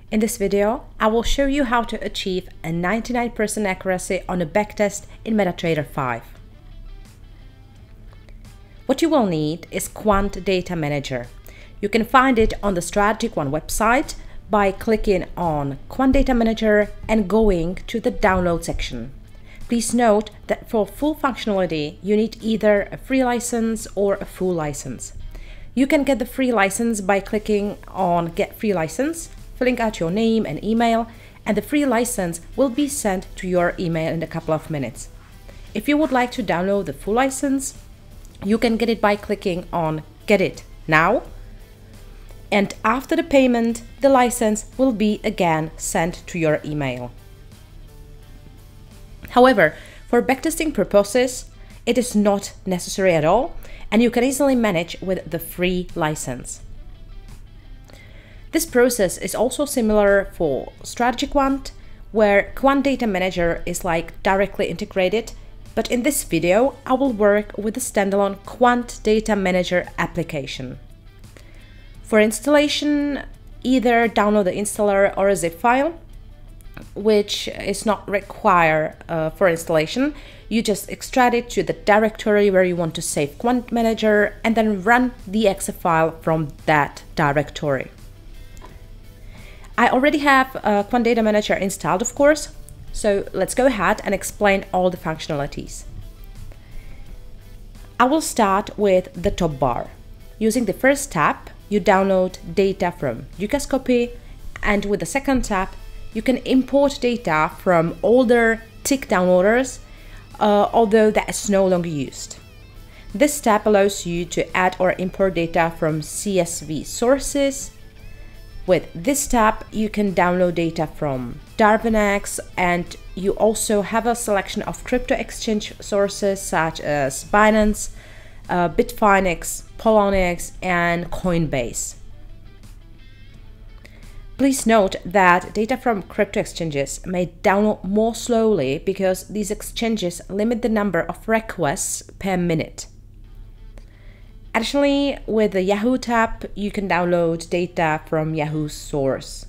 In this video, I will show you how to achieve a 99% accuracy on a backtest in MetaTrader 5. What you will need is Quant Data Manager. You can find it on the StrategyQuant website by clicking on Quant Data Manager and going to the download section. Please note that for full functionality, you need either a free license or a full license. You can get the free license by clicking on Get Free License, filling out your name and email, and the free license will be sent to your email in a couple of minutes. If you would like to download the full license, you can get it by clicking on Get It Now, and after the payment, the license will be again sent to your email. However, for backtesting purposes, it is not necessary at all, and you can easily manage with the free license. This process is also similar for StrategyQuant, where Quant Data Manager is directly integrated, but in this video I will work with the standalone Quant Data Manager application. For installation, either download the installer or a zip file, which is not required for installation. You just extract it to the directory where you want to save Quant Manager and then run the exe file from that directory. I already have Quant Data Manager installed, of course, so let's go ahead and explain all the functionalities. I will start with the top bar. Using the first tab, you download data from DucasCopy, and with the second tab, you can import data from older tick downloaders, although that is no longer used. This tab allows you to add or import data from CSV sources. With this tab, you can download data from Darwinex, and you also have a selection of crypto exchange sources such as Binance, Bitfinex, Poloniex, and Coinbase. Please note that data from crypto exchanges may download more slowly because these exchanges limit the number of requests per minute. Additionally, with the Yahoo tab, you can download data from Yahoo's source.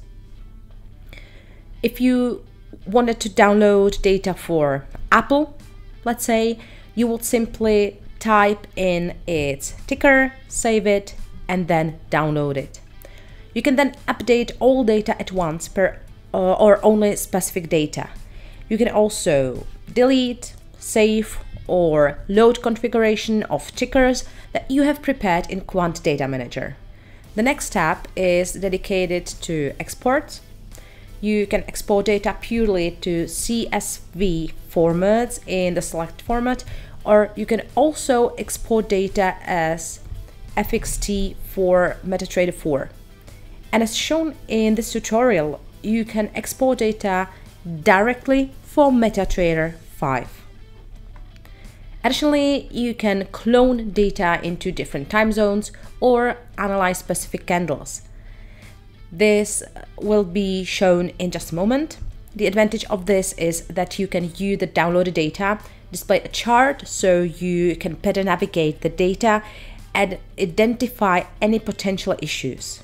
If you wanted to download data for Apple, let's say, you would simply type in its ticker, save it, and then download it. You can then update all data at once or only specific data. You can also delete, save, or load configuration of tickers that you have prepared in Quant Data Manager. The next tab is dedicated to export. You can export data purely to CSV formats in the select format, or you can also export data as FXT for MetaTrader 4. And as shown in this tutorial, you can export data directly for MetaTrader 5. Additionally, you can clone data into different time zones or analyze specific candles. This will be shown in just a moment. The advantage of this is that you can view the downloaded data, display a chart so you can better navigate the data and identify any potential issues.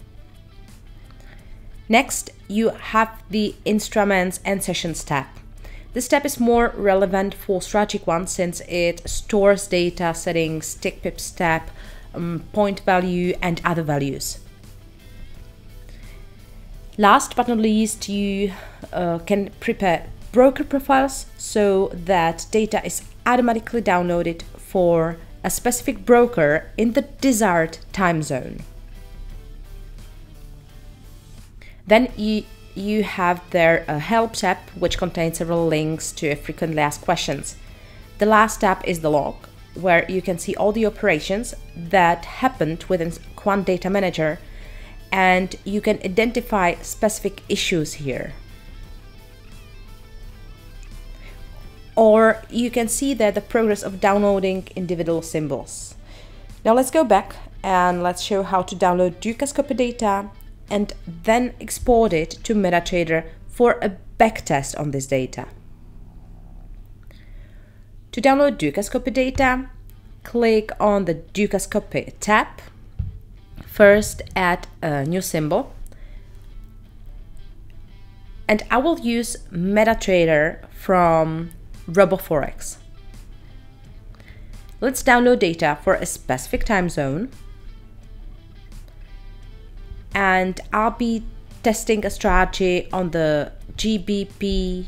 Next, you have the Instruments and Sessions tab. This tab is more relevant for StrategyQuant since it stores data settings, tick pip step, point value, and other values. Last but not least, you can prepare broker profiles so that data is automatically downloaded for a specific broker in the desired time zone. Then you have there a Help tab, which contains several links to frequently asked questions. The last tab is the log, where you can see all the operations that happened within Quant Data Manager, and you can identify specific issues here. Or you can see there the progress of downloading individual symbols. Now let's go back and let's show how to download DucasCopy data and then export it to MetaTrader for a backtest on this data. To download DucasCopy data, click on the DucasCopy tab. First, add a new symbol. and I will use MetaTrader from RoboForex. Let's download data for a specific time zone, and I'll be testing a strategy on the GBP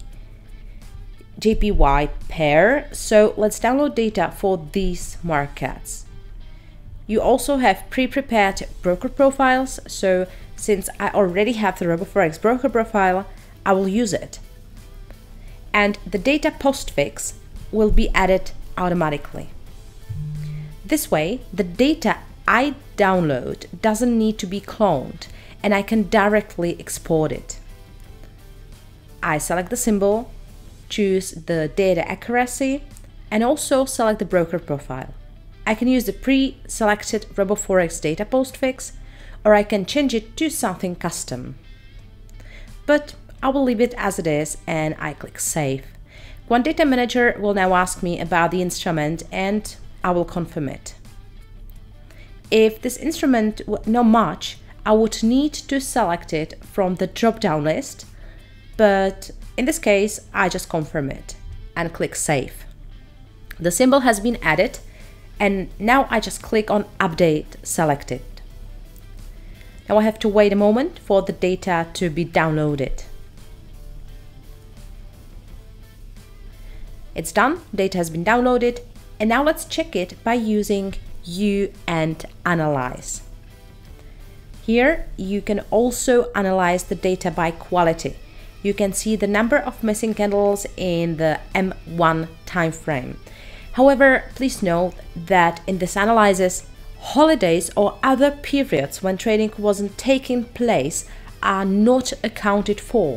JPY pair. So let's download data for these markets. You also have pre-prepared broker profiles, so since I already have the RoboForex broker profile, I will use it. And the data postfix will be added automatically. This way, the data I download doesn't need to be cloned, and I can directly export it. I select the symbol, choose the data accuracy, and also select the broker profile. I can use the pre-selected RoboForex data postfix, or I can change it to something custom. But I will leave it as it is, and I click Save. Quant Data Manager will now ask me about the instrument, and I will confirm it. If this instrument was not much, I would need to select it from the drop-down list, but in this case, I just confirm it and click Save. The symbol has been added, and now I just click on Update Selected. Now I have to wait a moment for the data to be downloaded. It's done, data has been downloaded, and now let's check it by using View and Analyze. Here you can also analyze the data by quality. You can see the number of missing candles in the M1 time frame. However, please note that in this analysis, holidays or other periods when trading wasn't taking place are not accounted for.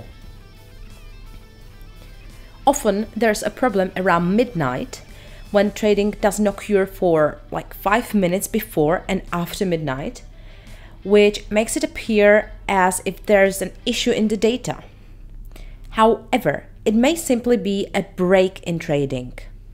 Often there's a problem around midnight when trading doesn't occur for like 5 minutes before and after midnight, which makes it appear as if there's an issue in the data. However, it may simply be a break in trading.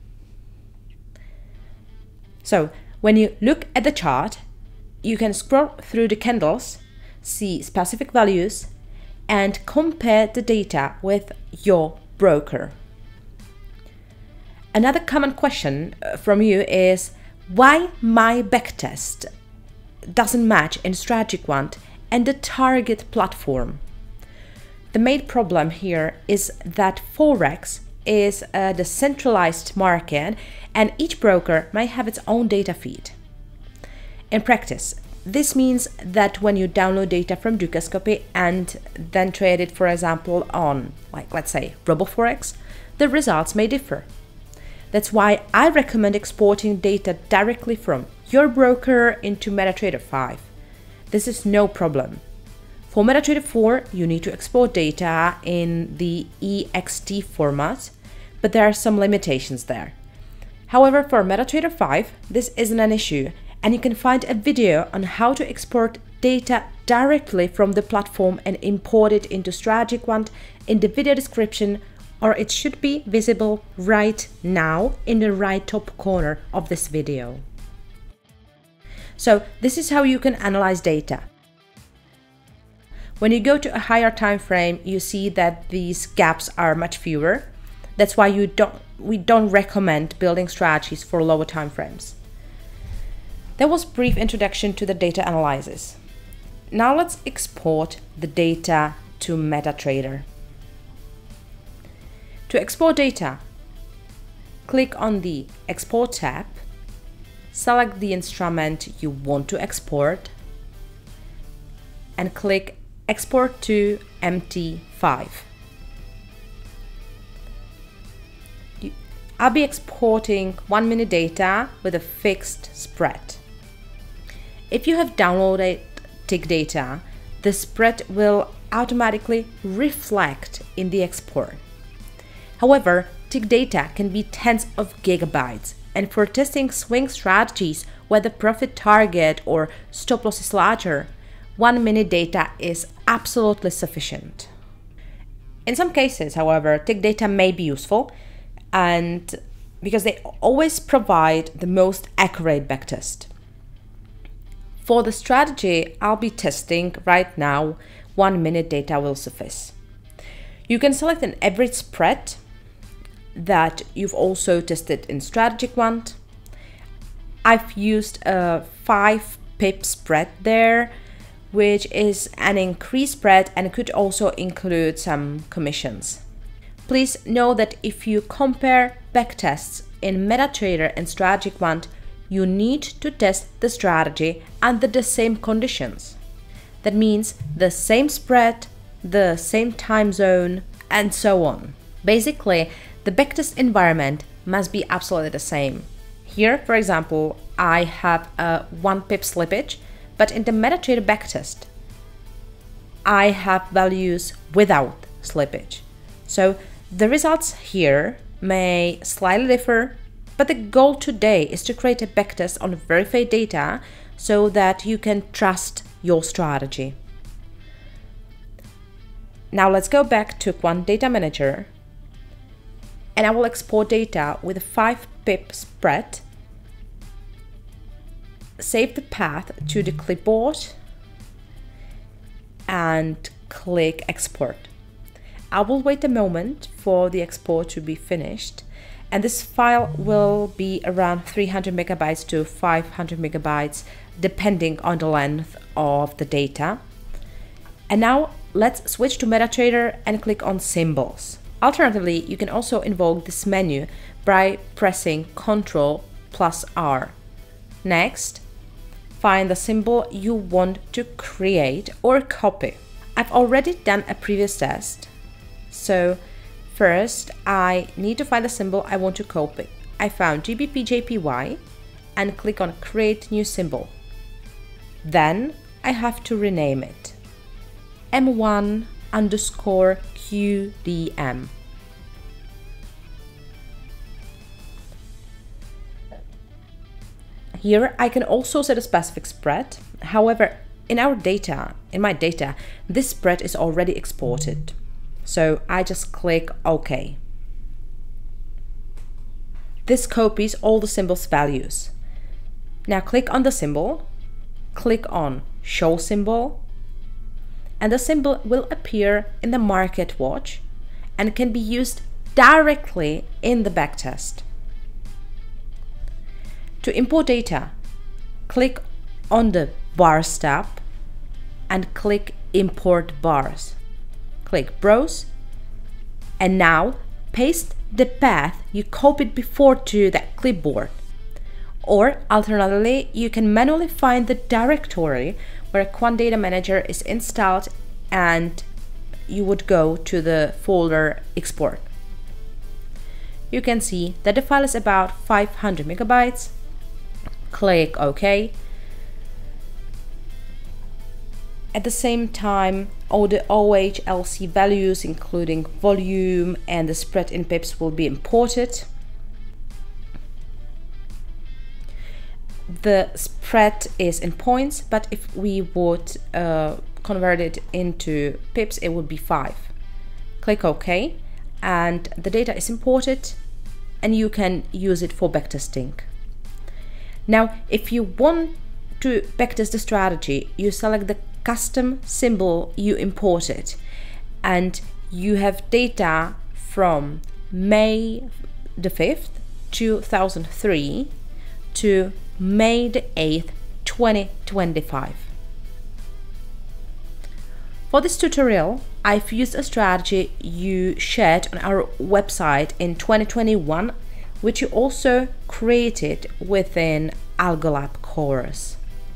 So, when you look at the chart, you can scroll through the candles, see specific values, and compare the data with your broker. Another common question from you is why my backtest doesn't match in StrategyQuant and the target platform. The main problem here is that Forex is a decentralized market and each broker may have its own data feed. In practice, this means that when you download data from DucasCopy and then trade it, for example, on, like, let's say, RoboForex, the results may differ. That's why I recommend exporting data directly from your broker into MetaTrader 5. This is no problem. For MetaTrader 4, you need to export data in the EXT format, but there are some limitations there. However, for MetaTrader 5, this isn't an issue, and you can find a video on how to export data directly from the platform and import it into StrategyQuant in the video description, or it should be visible right now in the right top corner of this video. So this is how you can analyze data. When you go to a higher time frame, you see that these gaps are much fewer. That's why we don't recommend building strategies for lower time frames. That was a brief introduction to the data analysis. Now let's export the data to MetaTrader. To export data, click on the Export tab, select the instrument you want to export, and click Export to MT5. I'll be exporting 1 minute data with a fixed spread. If you have downloaded tick data, the spread will automatically reflect in the export. However, tick data can be tens of gigabytes, and for testing swing strategies where the profit target or stop loss is larger, 1 minute data is absolutely sufficient. In some cases, however, tick data may be useful, and because they always provide the most accurate backtest. For the strategy I'll be testing right now, 1 minute data will suffice. You can select an average spread that you've also tested in StrategyQuant. I've used a 5 pip spread there, which is an increased spread and could also include some commissions. Please know that if you compare backtests in MetaTrader and StrategyQuant, you need to test the strategy under the same conditions. That means the same spread, the same time zone, and so on. Basically, the backtest environment must be absolutely the same. Here, for example, I have a 1 pip slippage, but in the MetaTrader backtest, I have values without slippage. So the results here may slightly differ, but the goal today is to create a backtest on verified data so that you can trust your strategy. Now let's go back to Quant Data Manager, and I will export data with a 5 pip spread, save the path to the clipboard, and click export. I will wait a moment for the export to be finished, and this file will be around 300 megabytes to 500 megabytes depending on the length of the data. And now let's switch to MetaTrader and click on symbols. Alternatively, you can also invoke this menu by pressing Ctrl+R. Next, find the symbol you want to create or copy. I've already done a previous test, so first I need to find the symbol I want to copy. I found GBPJPY and click on Create New Symbol. Then I have to rename it M1_QDM. Here I can also set a specific spread. However, in my data, this spread is already exported. So I just click OK. This copies all the symbol's values. Now click on the symbol, click on Show Symbol, and the symbol will appear in the market watch and can be used directly in the backtest. To import data, click on the Bars tab and click Import Bars. Click Browse, and now paste the path you copied before to that clipboard. Or alternatively, you can manually find the directory where Quant Data Manager is installed and you would go to the folder Export. You can see that the file is about 500 megabytes. Click OK. At the same time, all the OHLC values, including volume and the spread in pips, will be imported. The spread is in points, but if we would convert it into pips, it would be 5. Click OK, and the data is imported, and you can use it for backtesting. Now, if you want to backtest the strategy, you select the custom symbol you imported, and you have data from May the 5th, 2003 to May the 8th, 2025. For this tutorial, I've used a strategy you shared on our website in 2021, which you also created within AlgoLab course.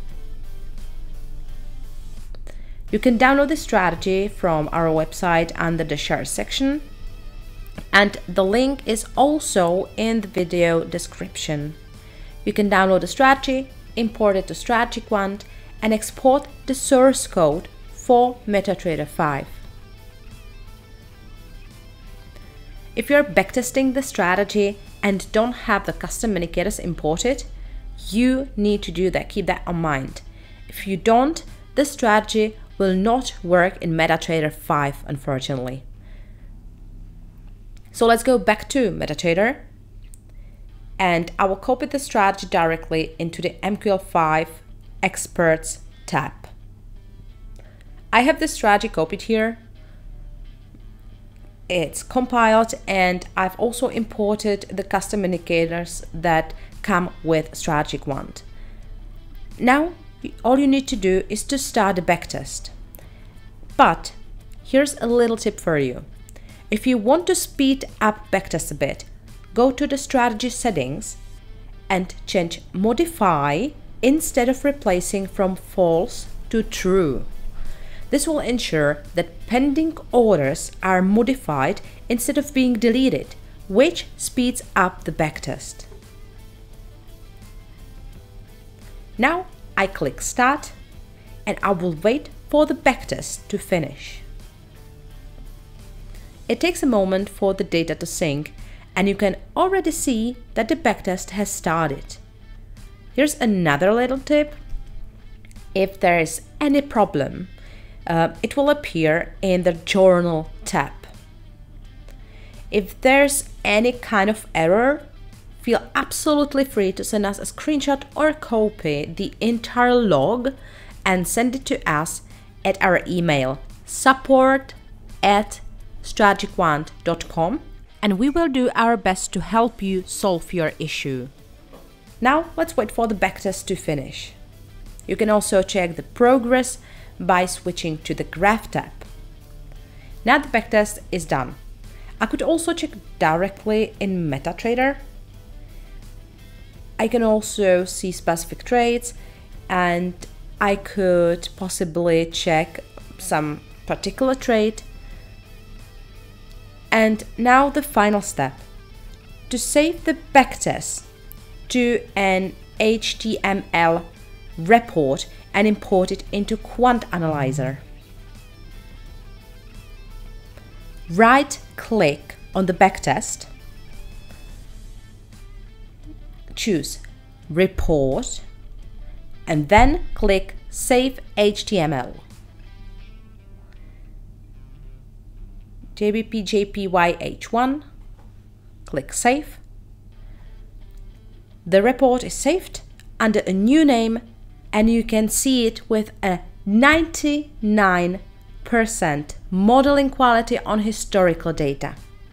You can download the strategy from our website under the Share section, and the link is also in the video description. You can download the strategy, import it to StrategyQuant, and export the source code for MetaTrader 5. If you're backtesting the strategy and don't have the custom indicators imported, you need to do that. Keep that in mind. If you don't, the strategy will not work in MetaTrader 5, unfortunately. So let's go back to MetaTrader, and I will copy the strategy directly into the MQL5 Experts tab. I have this strategy copied here. it's compiled, and I've also imported the custom indicators that come with StrategyQuant. Now, all you need to do is to start the backtest. But here's a little tip for you. If you want to speed up backtest a bit, go to the strategy settings and change modify instead of replacing from false to true. This will ensure that pending orders are modified instead of being deleted, which speeds up the backtest. Now I click Start and I will wait for the backtest to finish. It takes a moment for the data to sync, and you can already see that the backtest has started. Here's another little tip. If there is any problem, it will appear in the Journal tab. If there's any kind of error, feel absolutely free to send us a screenshot or copy the entire log and send it to us at our email support@strategyquant.com, and we will do our best to help you solve your issue. Now let's wait for the backtest to finish. You can also check the progress by switching to the Graph tab. Now the backtest is done. I could also check directly in MetaTrader. I can also see specific trades, and I could possibly check some particular trade. And now the final step. To save the backtest to an HTML report and import it into Quant Analyzer. Right-click on the backtest, choose Report, and then click Save HTML. JBPJPYH1, click Save. The report is saved under a new name, and you can see it with a 99% modeling quality on historical data.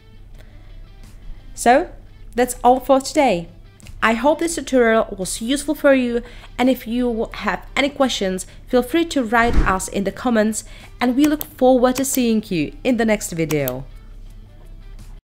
So that's all for today. I hope this tutorial was useful for you, and if you have any questions, feel free to write us in the comments, and we look forward to seeing you in the next video.